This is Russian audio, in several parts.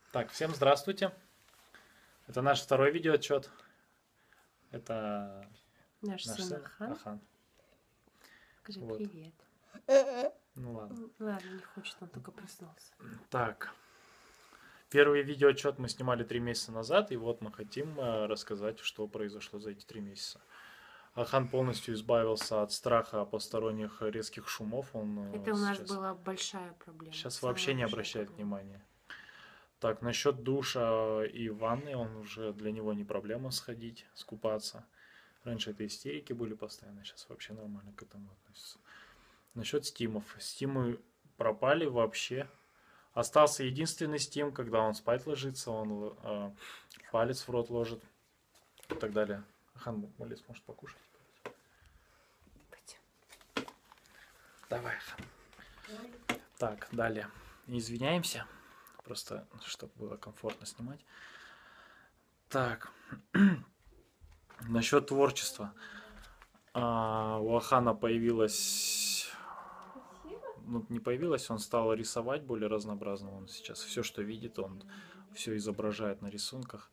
Так, всем здравствуйте. Это наш второй видеоотчет. Это Наш наш сын сын Ахан. Ахан. Скажи Вот. привет. Ну ладно. Ладно, не хочет, он только проснулся. Так, первый видеоотчет мы снимали 3 месяца назад, и вот мы хотим рассказать, что произошло за эти 3 месяца. Ахан полностью избавился от страха посторонних резких шумов. Он Это у нас сейчас, была большая проблема. сейчас вообще Самая не большая обращает проблема. внимания. Так, насчет душа и ванны, он уже для него не проблема сходить, скупаться. Раньше это истерики были постоянно, сейчас вообще нормально к этому относится. Насчет стимов. Стимы пропали вообще. Остался единственный стим, когда он спать ложится, он палец в рот ложит и так далее. Хан, малец, может покушать? Пойдем. Давай, Хан. Так, далее. Извиняемся, просто чтобы было комфортно снимать. Так, насчет творчества. У Ахана появилась, ну не появилась, он стал рисовать более разнообразно. Он сейчас все, что видит, он все изображает на рисунках.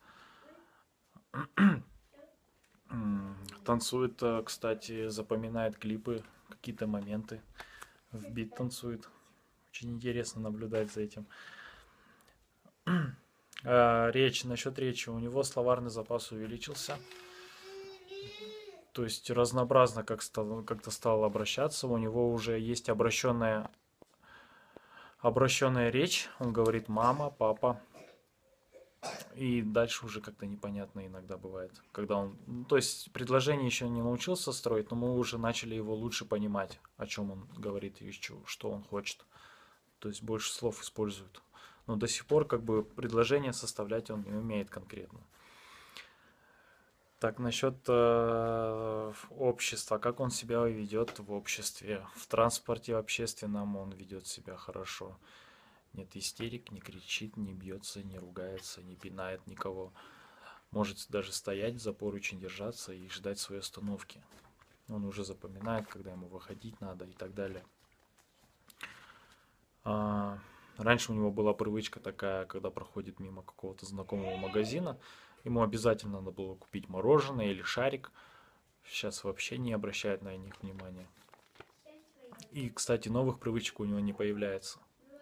Танцует, кстати, запоминает клипы, какие-то моменты. В бит танцует. Очень интересно наблюдать за этим. Насчет речи. У него словарный запас увеличился. То есть разнообразно как-то стал обращаться. У него уже есть обращенная речь. Он говорит мама, папа. И дальше уже как-то непонятно иногда бывает. Когда он... то есть предложение еще не научился строить, но мы уже начали его лучше понимать, о чем он говорит и что он хочет. То есть больше слов использует. Но до сих пор как бы предложение составлять он не умеет конкретно. Так, насчет общества. Как он себя ведет в обществе? В транспорте общественном он ведет себя хорошо. Нет истерик, не кричит, не бьется, не ругается, не пинает никого. Может даже стоять за поручень, держаться и ждать своей остановки. Он уже запоминает, когда ему выходить надо и так далее. Раньше у него была привычка такая, когда проходит мимо какого-то знакомого магазина, ему обязательно надо было купить мороженое или шарик. Сейчас вообще не обращает на них внимания. И, кстати, новых привычек у него не появляется.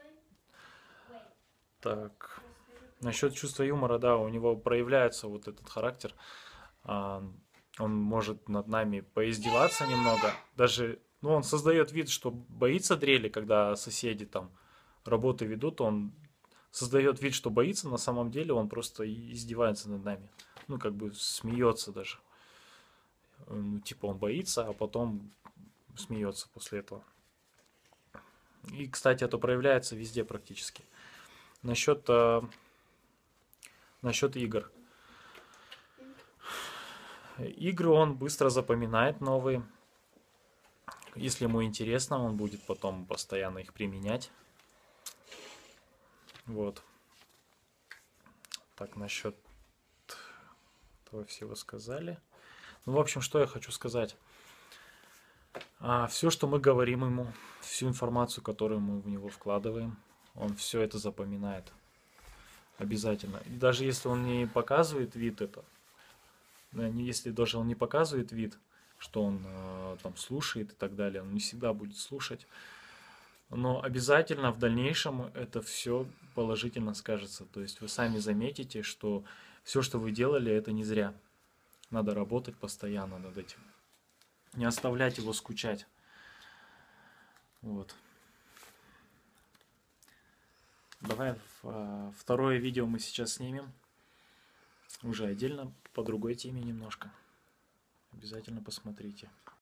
Так, насчет чувства юмора, да, у него проявляется вот этот характер. А, Он может над нами поиздеваться немного. Даже, ну, он создает вид, что боится дрели, когда соседи там работы ведут, он создает вид, что боится, на самом деле он просто издевается над нами. Ну, как бы смеется даже. Ну, типа он боится, а потом смеется после этого. И, кстати, это проявляется везде практически. Насчет, насчет игр. Игры он быстро запоминает новые. Если ему интересно, он будет потом постоянно их применять. Вот. Так, насчет этого всего сказали. Ну, в общем, что я хочу сказать. Все, что мы говорим ему, всю информацию, которую мы в него вкладываем, он все это запоминает. Обязательно. И даже если он не показывает вид это, если даже он не показывает вид, что он там слушает и так далее, он не всегда будет слушать. Но обязательно в дальнейшем это все положительно скажется. То есть вы сами заметите, что все, что вы делали, это не зря. Надо работать постоянно над этим. Не оставлять его скучать. Вот. Давай второе видео мы сейчас снимем. Уже отдельно, по другой теме немножко. Обязательно посмотрите.